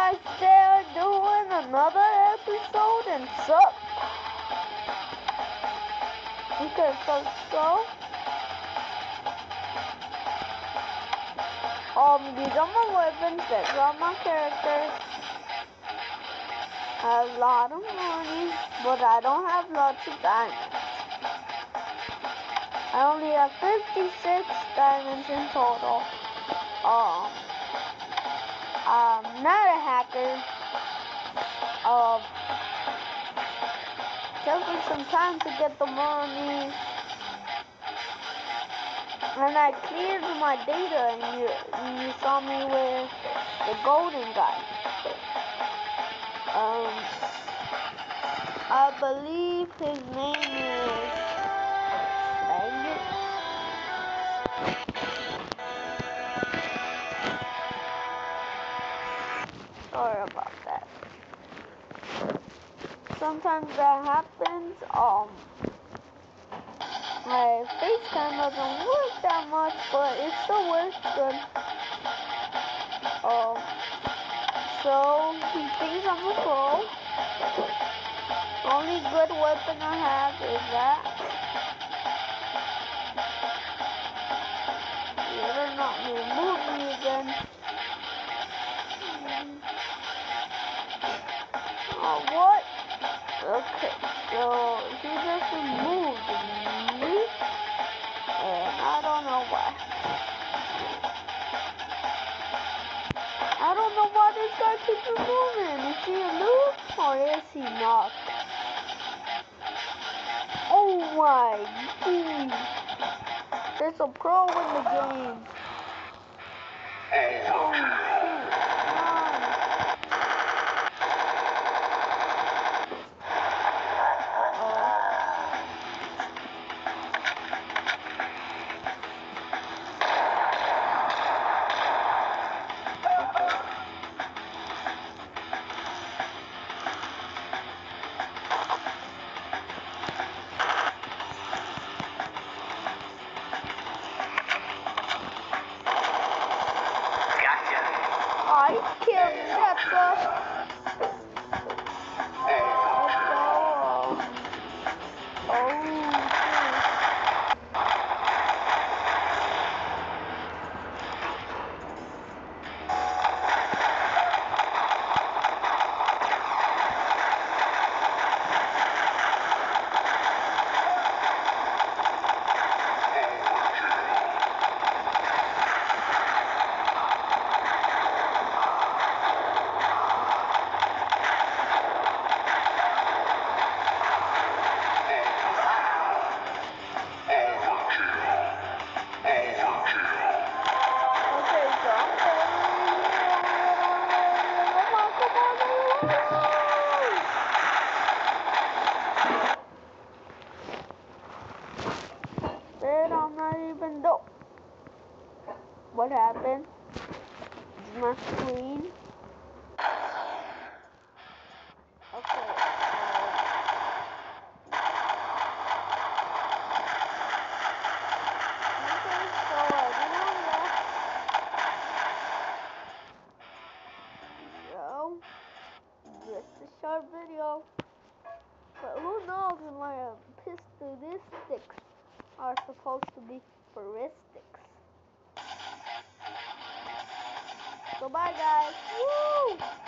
guys there doing another episode and sup? Okay, so these are my weapons, these are my characters. I have a lot of money, but I don't have lots of diamonds. I only have 56 diamonds in total. I'm not a hacker. Took me some time to get the money. And I cleared my data, and you saw me with the golden guy. I believe his name is Banger. Sorry about that. Sometimes that happens. My facecam doesn't work that much, but it still works good. So he thinks I'm a pro. Only good weapon I have is that. You better not remove me again. Oh, what? Okay, so he just removed me, and I don't know why. I don't know why this guy keeps removing. Is he a noob or is he not? Oh my geez. There's a pro in the game. Oh shoot. I killed him, that's up. Then I'm not even know what happened. It's my screen. Okay. So just a short video. But who knows if my pistolistics are supposed to be heuristics. So bye guys. Woo!